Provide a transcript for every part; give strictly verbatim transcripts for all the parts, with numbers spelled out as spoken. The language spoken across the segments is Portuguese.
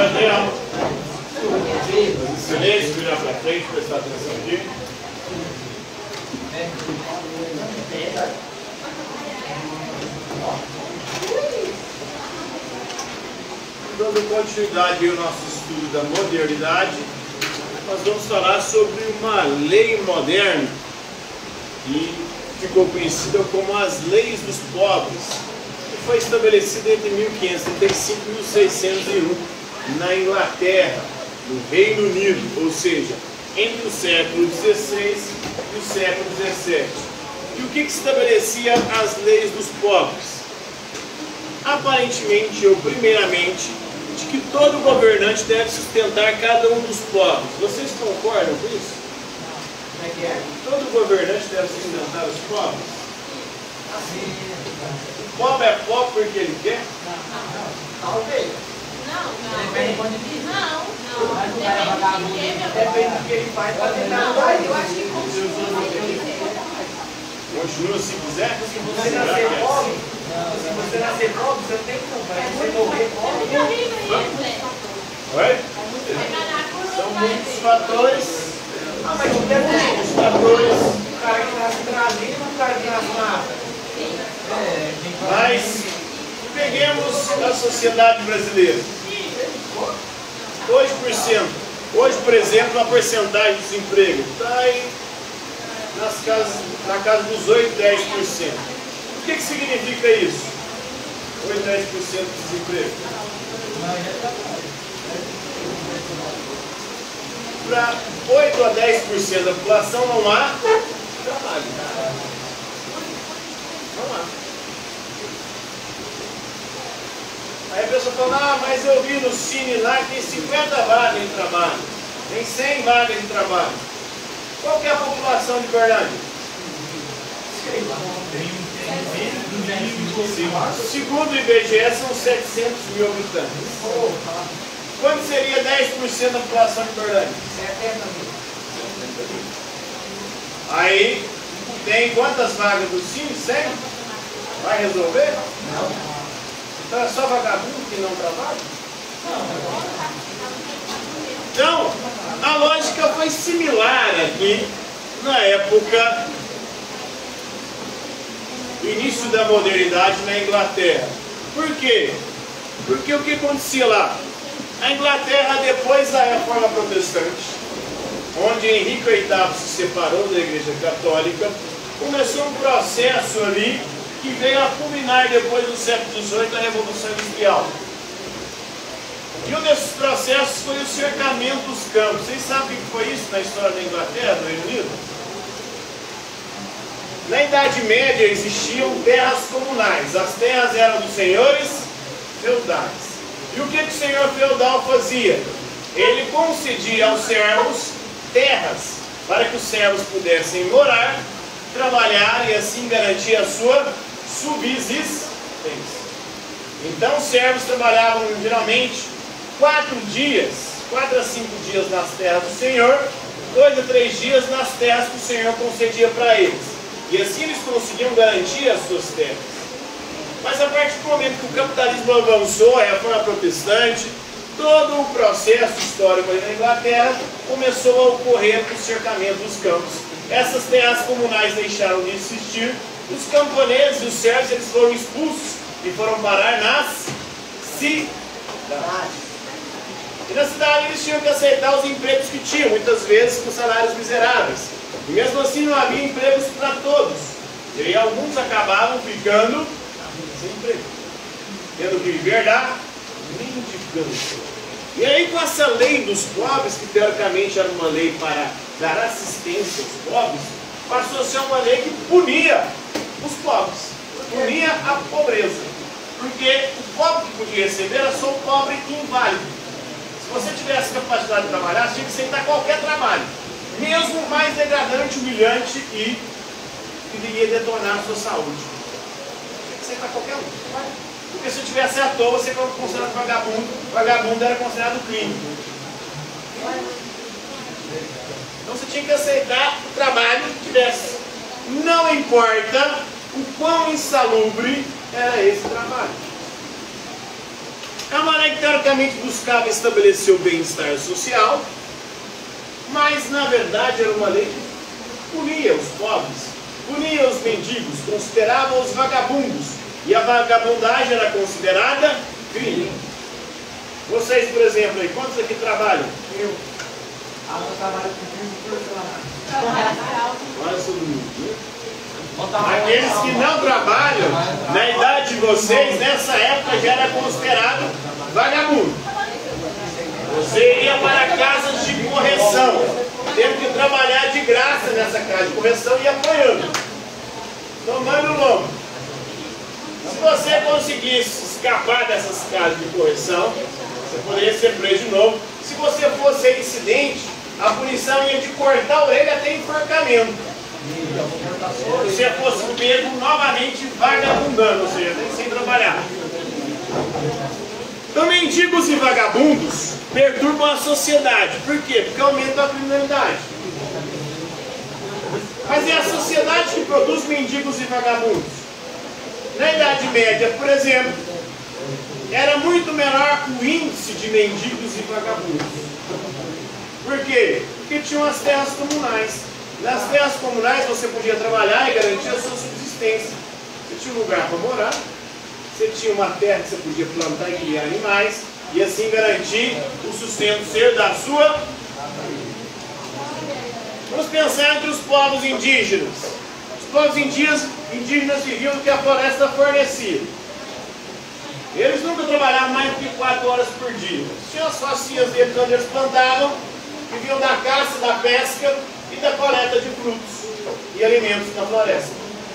Gabriel. Silêncio, virar para frente, prestar atenção aqui. Dando continuidade ao nosso estudo da modernidade, nós vamos falar sobre uma lei moderna que ficou conhecida como as leis dos pobres, que foi estabelecida entre mil quinhentos e trinta e cinco e mil seiscentos e um na Inglaterra, no Reino Unido, ou seja, entre o século dezesseis e o século dezessete. E o que, que estabelecia as leis dos pobres? Aparentemente, ou primeiramente, de que todo governante deve sustentar cada um dos pobres. Vocês concordam com isso? Como é que é? Todo governante deve sustentar os pobres? Assim. O pobre é pobre porque ele quer? Talvez. Não, não. Depende do ponto de vista. Não, não. Mas o cara é vagabundo. Depende do que ele faz para tentar Não, mudar eu acho isso. que continua sem ele querer. Continua se quiser? Se você nascer pobre, se você nascer pobre, você tem que comprar. Se você morrer pobre, É horrível isso, né? Oi? Vai ganhar por São não muitos vai. fatores. ah, mas não tem como. Os fatores. O cara que nasce em Brasília e o cara que nasce na África. É, tem que Mas peguemos a sociedade brasileira. Hoje por cento. Hoje, por exemplo, a porcentagem de desemprego está aí nas casas, na casa dos oito, dez por cento. O que, que significa isso? oito, dez por cento de desemprego. Para oito a dez por cento da população não há trabalho. Não há. Aí a pessoa fala, ah, mas eu vi no Cine lá que tem cinquenta vagas de trabalho, tem cem vagas de trabalho. Qual que é a população de Berlândia? Sei lá. Segundo o I B G E, são setecentos mil habitantes. Quanto seria dez por cento da população de Berlândia? setenta mil. Aí, tem quantas vagas do Cine? cem? Vai resolver? Não. Então é só vagabundo que não trabalha? Então, a lógica foi similar aqui na época do início da modernidade na Inglaterra. Por quê? Porque o que acontecia lá? A Inglaterra, depois da Reforma Protestante, onde Henrique oitavo se separou da Igreja Católica, começou um processo ali que veio a culminar depois do século dezoito, a Revolução Industrial. E um desses processos foi o cercamento dos campos. Vocês sabem o que foi isso na história da Inglaterra, do Reino Unido? Na Idade Média existiam terras comunais. As terras eram dos senhores feudais. E o que, que o senhor feudal fazia? Ele concedia aos servos terras para que os servos pudessem morar, trabalhar e assim garantir a sua subsistência. Então os servos trabalhavam geralmente quatro dias, quatro a cinco dias nas terras do Senhor, dois a três dias nas terras que o Senhor concedia para eles. E assim eles conseguiam garantir as suas terras. Mas a partir do momento que o capitalismo avançou, a reforma protestante, todo o processo histórico aí na Inglaterra começou a ocorrer o cercamento dos campos. Essas terras comunais deixaram de existir, os camponeses e os servos eles foram expulsos e foram parar nas cidades. E na cidade eles tinham que aceitar os empregos que tinham, muitas vezes com salários miseráveis. E mesmo assim não havia empregos para todos. E aí alguns acabavam ficando sem emprego, tendo que viver da mendicância. E aí com essa lei dos pobres, que teoricamente era uma lei para dar assistência aos pobres, passou a ser uma lei que punia os pobres, punia a pobreza. Porque o pobre que podia receber era só o pobre inválido. Se você tivesse capacidade de trabalhar, você tinha que aceitar qualquer trabalho, mesmo o mais degradante, humilhante e que iria detonar a sua saúde. Tinha que aceitar qualquer um. Porque se tivesse à toa, você era considerado vagabundo, vagabundo era considerado crime. Então você tinha que aceitar o trabalho que tivesse. Não importa o quão insalubre era esse trabalho. É uma lei que teoricamente buscava estabelecer o bem-estar social, mas na verdade era uma lei que punia os pobres, punia os mendigos, considerava os vagabundos, e a vagabundagem era considerada crime. Vocês, por exemplo, aí, quantos aqui trabalham? Eu. A Ana trabalha comigo por semana. Quase todo mundo, né? Aqueles que não trabalham, na idade de vocês, nessa época já era considerado vagabundo. Você ia para casas de correção, tendo que trabalhar de graça nessa casa de correção e apanhando, tomando lombo. Se você conseguisse escapar dessas casas de correção, você poderia ser preso de novo. Se você fosse incidente, a punição ia de cortar a orelha até enforcamento. Se você fosse mesmo novamente vagabundando, ou seja, nem sem trabalhar. Então, mendigos e vagabundos perturbam a sociedade. Por quê? Porque aumentam a criminalidade. Mas é a sociedade que produz mendigos e vagabundos. Na Idade Média, por exemplo, era muito menor o índice de mendigos e vagabundos. Por quê? Porque tinham as terras comunais. Nas terras comunais você podia trabalhar e garantir a sua subsistência. Você tinha um lugar para morar, você tinha uma terra que você podia plantar e criar animais, e assim garantir o sustento ser da sua família. Vamos pensar entre os povos indígenas. Os povos indígenas, indígenas viviam do que a floresta fornecia. Eles nunca trabalhavam mais do que quatro horas por dia. Tinham as facias deles onde eles plantavam, viviam da caça, da pesca e da coleta de frutos e alimentos na floresta.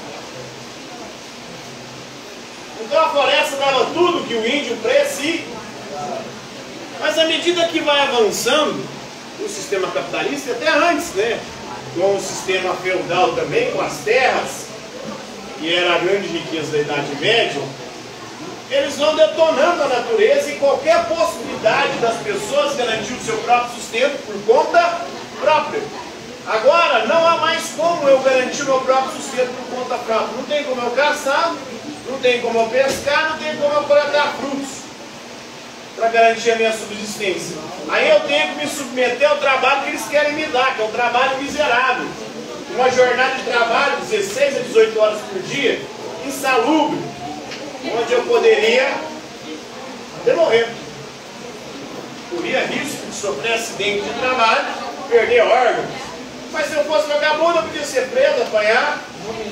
Então a floresta dava tudo que o índio precisava. Mas à medida que vai avançando o sistema capitalista, até antes, né, com o sistema feudal também, com as terras, que era a grande riqueza da Idade Média, eles vão detonando a natureza e qualquer possibilidade das pessoas garantir o seu próprio sustento por conta própria. Agora, não há mais como eu garantir o meu próprio sustento por conta própria. Não tem como eu caçar, não tem como eu pescar, não tem como eu coletar frutos para garantir a minha subsistência. Aí eu tenho que me submeter ao trabalho que eles querem me dar, que é um trabalho miserável. Uma jornada de trabalho, dezesseis a dezoito horas por dia, insalubre, onde eu poderia até morrer. Corria risco de sofrer acidente de trabalho, perder órgãos. Mas se eu fosse vagabundo, eu podia ser preso, apanhar,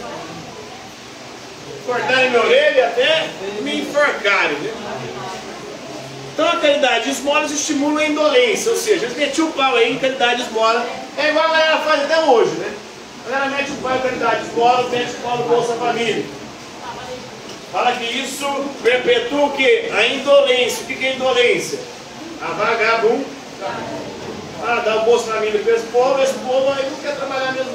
cortarem minha orelha e até me enforcarem. Né? Então a caridade de esmolas estimula a indolência, ou seja, eles metiam o pau aí em caridade de esmola. É igual a galera faz até hoje, né? A galera mete o pau em caridade de esmola, mete o pau no Bolsa Família. Fala que isso perpetua o quê? A indolência. O que é indolência? A vagabunda. Ah, dá o Bolsa Família para esse povo, esse povo aí não quer trabalhar mesmo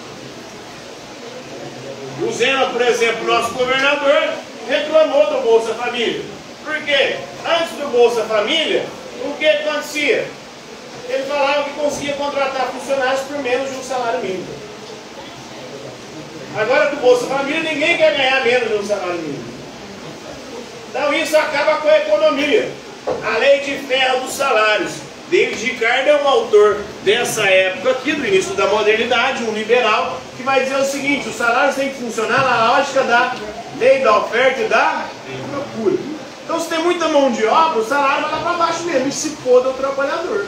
não. O Zema, por exemplo, nosso governador, reclamou do Bolsa Família. Por quê? Antes do Bolsa Família, o que acontecia? Ele falava que conseguia contratar funcionários por menos de um salário mínimo. Agora, com o Bolsa Família, ninguém quer ganhar menos de um salário mínimo. Então, isso acaba com a economia. A lei de ferro dos salários. David Ricardo é um autor dessa época aqui, do início da modernidade, um liberal, que vai dizer o seguinte: os salários têm que funcionar na lógica da lei da oferta e da procura. Então, se tem muita mão de obra, o salário vai lá para baixo mesmo, e se foda o trabalhador.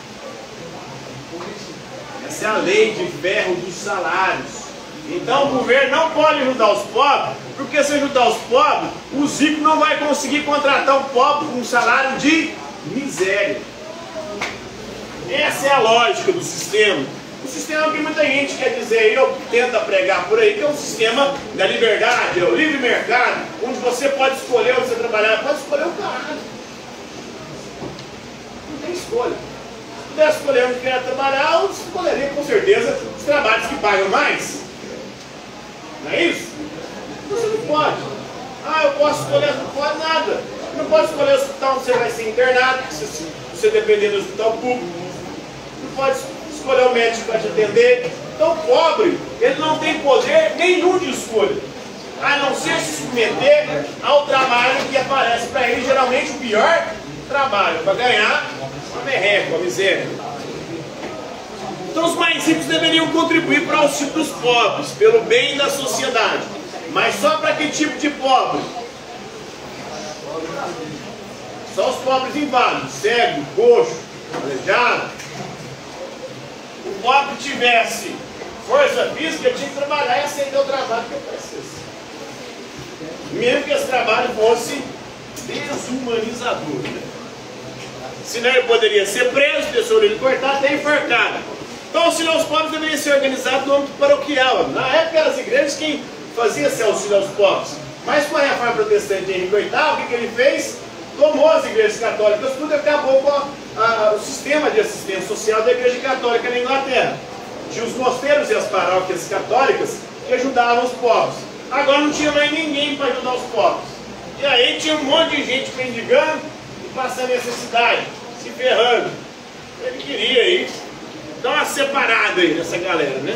Essa é a lei de ferro dos salários. Então, o governo não pode ajudar os pobres, porque se ajudar os pobres, o Zico não vai conseguir contratar um pobre com um salário de miséria. Essa é a lógica do sistema. O sistema que muita gente quer dizer, eu tenta pregar por aí, que é um sistema da liberdade, é o livre mercado, onde você pode escolher onde você trabalhar, pode escolher o caralho. Não tem escolha. Se pudesse escolher onde quer trabalhar, eu escolheria com certeza os trabalhos que pagam mais. Não é isso? Você não pode. Ah, eu posso escolher, não pode nada. Não pode escolher o hospital onde você vai ser internado, se você depender do hospital público. Não pode escolher o médico para te atender. Então, o pobre, ele não tem poder nenhum de escolha, a não ser se submeter ao trabalho que aparece para ele, geralmente o pior trabalham para ganhar uma merreca, uma miséria. Então os mais ricos deveriam contribuir para o auxílio dos pobres, pelo bem da sociedade. Mas só para que tipo de pobre? Só os pobres inválidos, cego, coxo, aleijado. O pobre tivesse força física, tinha que trabalhar e aceitar o trabalho que oferecesse. Mesmo que esse trabalho fosse desumanizador. Né? Senão ele poderia ser preso, ter seu orelha cortada, até enforcado. Então o auxílio aos pobres deveria ser organizado no âmbito paroquial. Na época eram as igrejas quem fazia esse auxílio aos pobres. Mas com a reforma protestante de Henrique oitavo, o que, que ele fez? Tomou as igrejas católicas, tudo, e acabou com a, a, o sistema de assistência social da igreja católica na Inglaterra. Tinha os mosteiros e as paróquias católicas que ajudavam os pobres. Agora não tinha mais ninguém para ajudar os pobres. E aí tinha um monte de gente mendigando e passando necessidade, se ferrando. Ele queria aí dar uma separada aí nessa galera, né?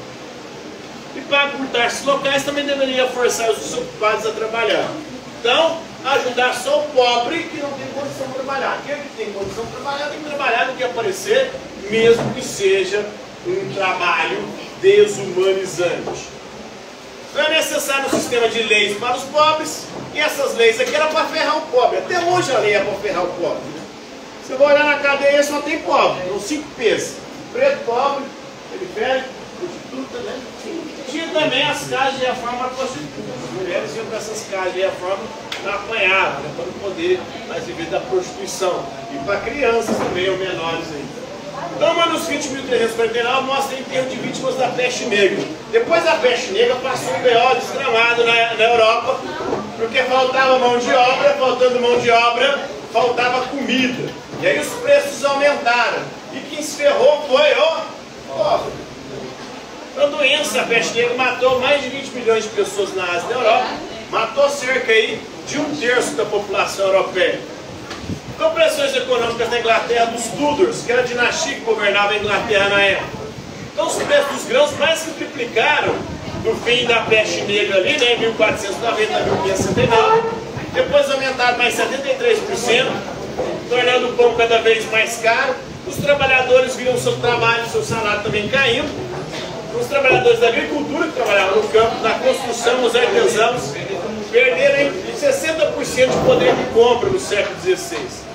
E para encurtar esses locais também deveria forçar os desocupados a trabalhar. Então, ajudar só o pobre que não tem condição de trabalhar. Aquele que tem condição de trabalhar tem que trabalhar no que aparecer, mesmo que seja um trabalho desumanizante. Então é necessário um sistema de leis para os pobres, e essas leis aqui eram para ferrar o pobre. Até hoje a lei é para ferrar o pobre. Você vai olhar na cadeia, só tem pobre, são cinco P's. Preto, pobre, periférico, prostituta, né? Tinha também as casas de reforma para prostitutas. As mulheres iam para essas casas de reforma para apanhar, né? Para não poder mais viver da prostituição. E para crianças também, ou menores ainda. Então, o manuscrito de mil trezentos e quarenta e nove mostra enterro de vítimas da peste negra. Depois da peste negra, passou um B O desgramado na, na Europa, porque faltava mão de obra, faltando mão de obra, faltava comida. E aí os preços aumentaram. E quem se ferrou foi o pobre. Então, a doença, a peste negra, matou mais de vinte milhões de pessoas na Ásia e na Europa, matou cerca aí de um terço da população europeia. Então, pressões econômicas na Inglaterra dos Tudors, que era a dinastia que governava a Inglaterra na época. Então, os preços dos grãos mais que triplicaram no fim da peste negra ali, né, em mil quatrocentos e noventa a mil quinhentos e setenta e nove. Depois aumentaram mais setenta e três por cento, tornando o pão cada vez mais caro. Os trabalhadores viram seu trabalho, seu salário também caindo. Os trabalhadores da agricultura, que trabalhavam no campo, na construção, os artesãos, perderam sessenta por cento de poder de compra no século dezesseis.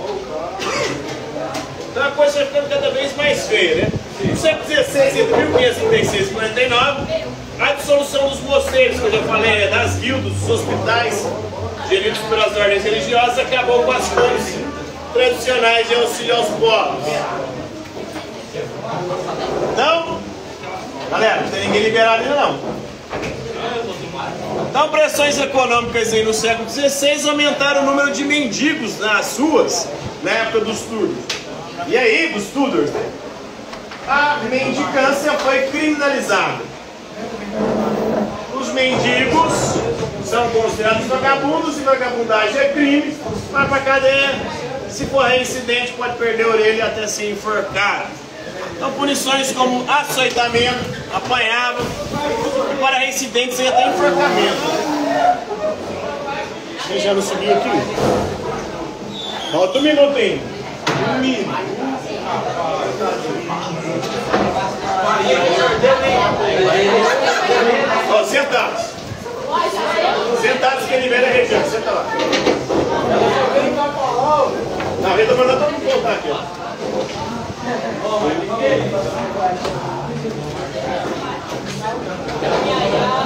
Então a coisa vai ficando cada vez mais feia, né? No século dezesseis, entre mil quinhentos e trinta e seis e mil quinhentos e quarenta e nove, a dissolução dos mosteiros, que eu já falei, das guildas, dos hospitais, geridos pelas ordens religiosas, acabou com as fontes tradicionais de auxílio aos pobres. Então, galera, não tem ninguém liberado ainda não. Então, pressões econômicas aí no século dezesseis aumentaram o número de mendigos nas ruas na época dos Tudors. E aí, dos Tudors, né? A mendicância foi criminalizada. Os mendigos são considerados vagabundos e vagabundagem é crime, vai para a cadeia. Se for reincidente, pode perder a orelha até ser enforcado. Então, punições como açoitamento, apanhava, e para reincidentes ia até enforcamento. Você já não subiu aqui? Falta um minutinho. Um minuto. Ó, sentados. Sentados que libera a região. Senta lá. Na rede mandando todo mundo voltar aqui, ó. Oh,